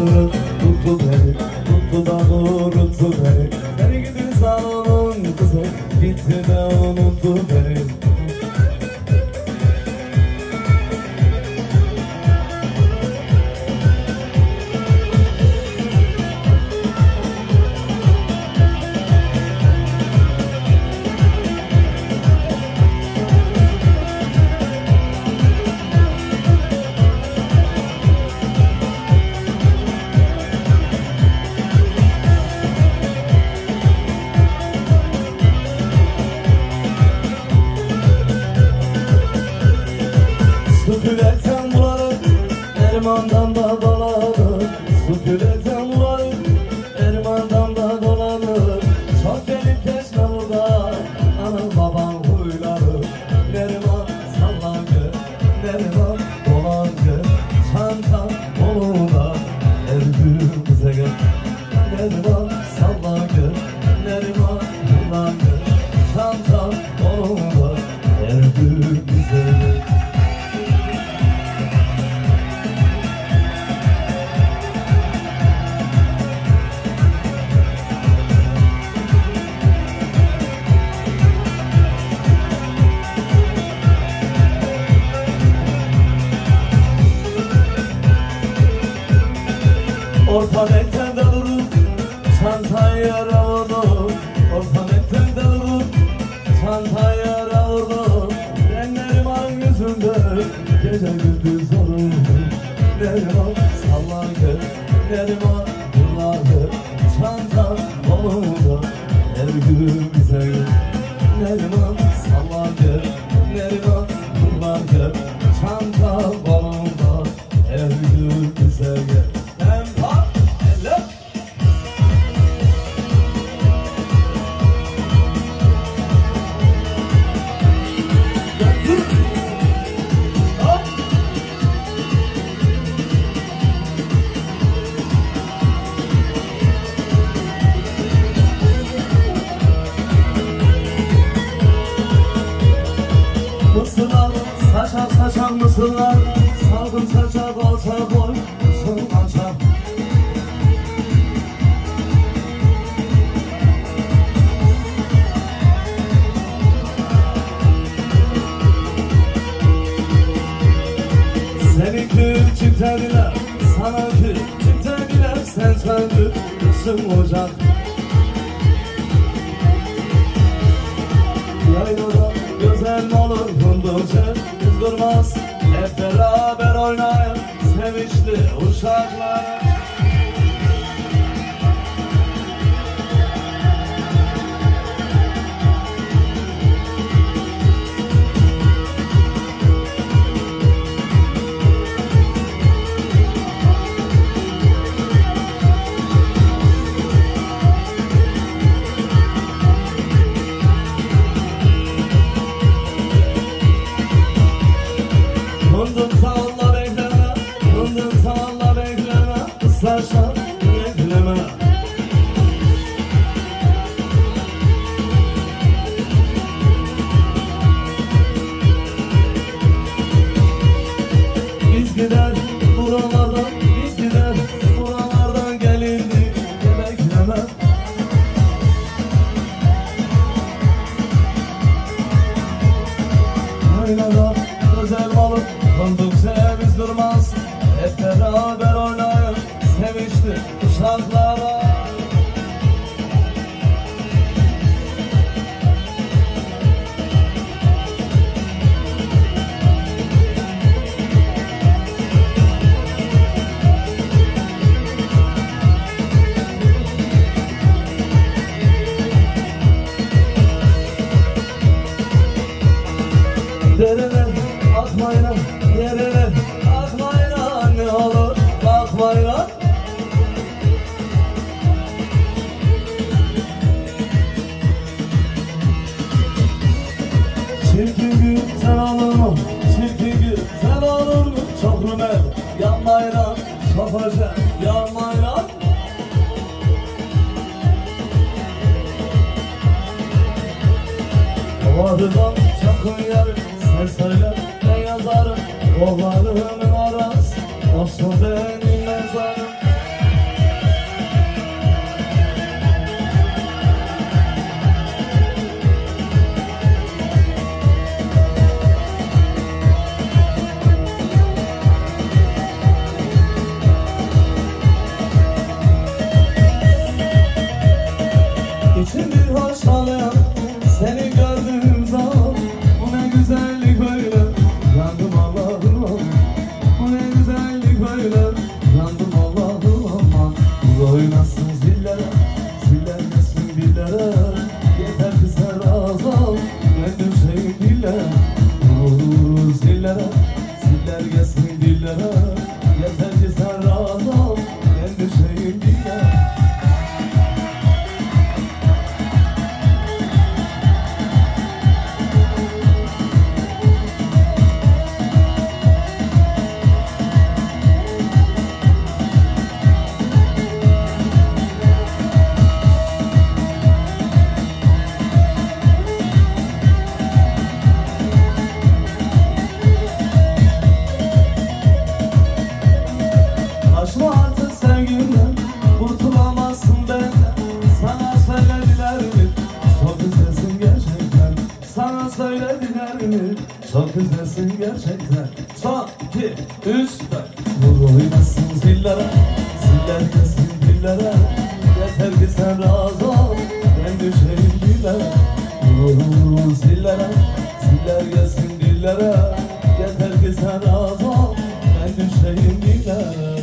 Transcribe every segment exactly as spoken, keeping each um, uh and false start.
vurur tuttu beni, tuttu da vuruttu beni. Beni gidi salonun kızı, gitti de unuttu beni. Süpüreten bulanır, dermandan da dolanır. Süpüreten bulanır, dermandan da dolanır. Çok gelip geçme burada, anam babam huylanır. Derman sallancı, derman dolancı. Çantam kolunda, her gün bize gel. Derman sallancı, derman dolancı. Çantam kolunda, her gün bize gel. Orta mektende durur, çantaya vurdu. Orta mektende durur, çantaya vurdu. Renlerim an yüzümde, gece gündüz olur. Neriman sallandı, Neriman yıllardı. Çantam kolunda, her gün bize gel. Neriman sallandı, Neriman yıllardı. Çantam kolunda, her gün bize gel. Mısırlar, saçak saçak mısırlar. Salgın saçak olsa boy, mısır kaçak. Seninki çiftediler, sanaki çiftediler. Sen söndür, mısır ocak. Yaylada güzel mi olur fundurca, biz durmaz. Hep beraber oynayın sevinçli uşaklar. Fındık sağla bekleme, fındık sağla bekleme. Islarsan bekleme. Biz gider buralardan, biz gider buralardan gelindi. Bekleme. Yaylada güzel balık, fındıkça biz durmaz. Hep beraber oynayın sevinçli uşaklara. Derine atmayla, yerine atmayla. Ne olur bakmayla. Çirkin güzel olur mu? Çirkin güzel olur mu? Çok rümet yanmayla, çok hoca yanmayla. Havadından çakın yer, sen söyle ben yazarım. Kollarımın arası olsun benim mezarım. misin gerçekten? Son, iki, üç, dört. Vur oynasın zillere, ziller kesin dillere. Yeter ki sen razı ol, ben düşeyim dillere. Vur vur zillere, ziller gelsin dillere. Yeter ki sen razı ol, ben düşeyim dillere.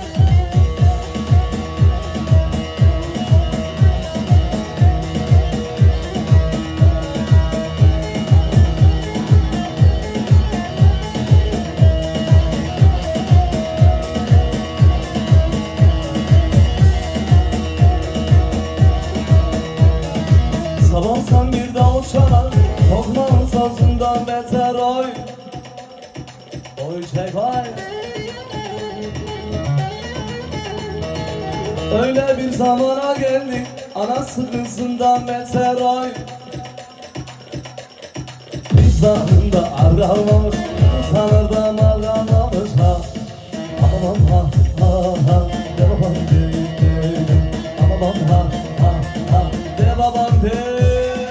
Sabahsan bir dal çalar, tokmağın sazından beter oy. Oy çek oy. Öyle bir zamana geldik, anası kızından beter oy. Vicdanında aramamış, sanırda mal kalmamış ha. Aman ha ha ha, de babam değil değil. Aman ha ha ha, de babam değil.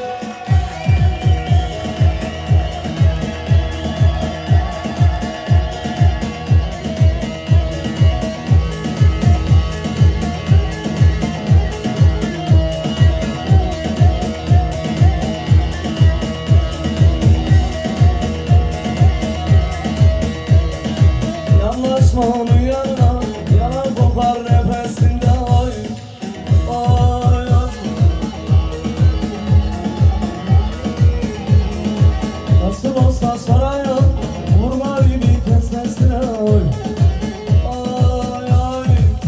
Onun yanına yanar kopar nefesinde oy oy oy. Nasıl olsa sarayım vurma gibi kesmesine oy oy oy.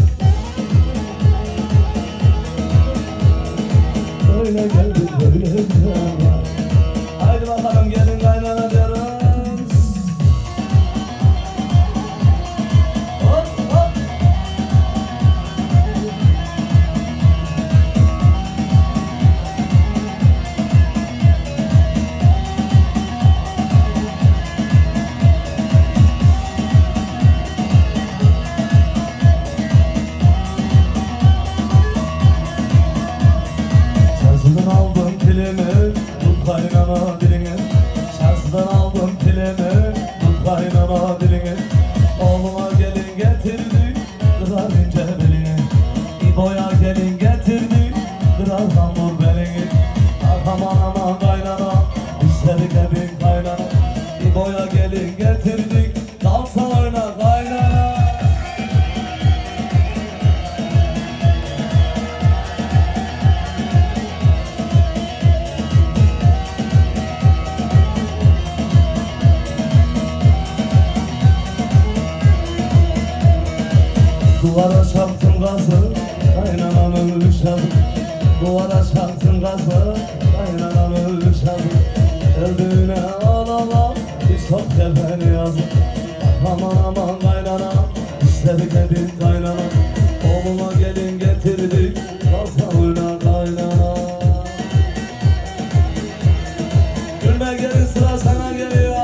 Böyle geldik böyle gidiyorlar. Haydi bakalım gelin kaynana derim. Şansıdan aldım kilimi, tut kaynana dilini. Şansıdan aldım kilimi, tut kaynana dilini. Oğluma gelin getirdik, kırar ince belini. İbo'ya gelin getirdik, kırar hamur belini. Ah aman aman kaynana, istedik hepin kaynana. İbo'ya gelin getirdik, dalsa oyna kaynana. Duvara çarptım gazı, kaynanamı üşadım. Duvara çarptım gazı, kaynanamı üşadım. Öldüğüne ağlama, bir sok tepeni yazdım. Aman aman kaynana, istedik hepin kaynana. Oğluma gelin getirdik, kalsa oyna kaynana. Gülme gelin sıra sana geliyor.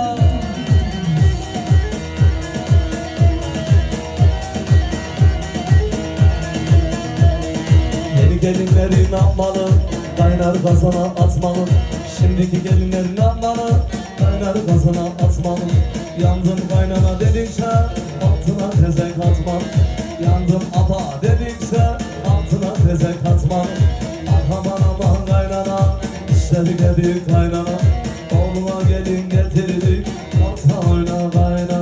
Gelinleri ne yapmalı? Kaynar kazana atmalı. Şimdiki gelinleri ne yapmalı? Kaynar kazana atmalı. Yandım kaynana dedikçe altına tezek atmalı. Yandım apa dedikçe altına tezek atmalı. Ah aman aman kaynana, istedik hep bir kaynana. Oğluma gelin getirdik, kalsa oyna kaynana.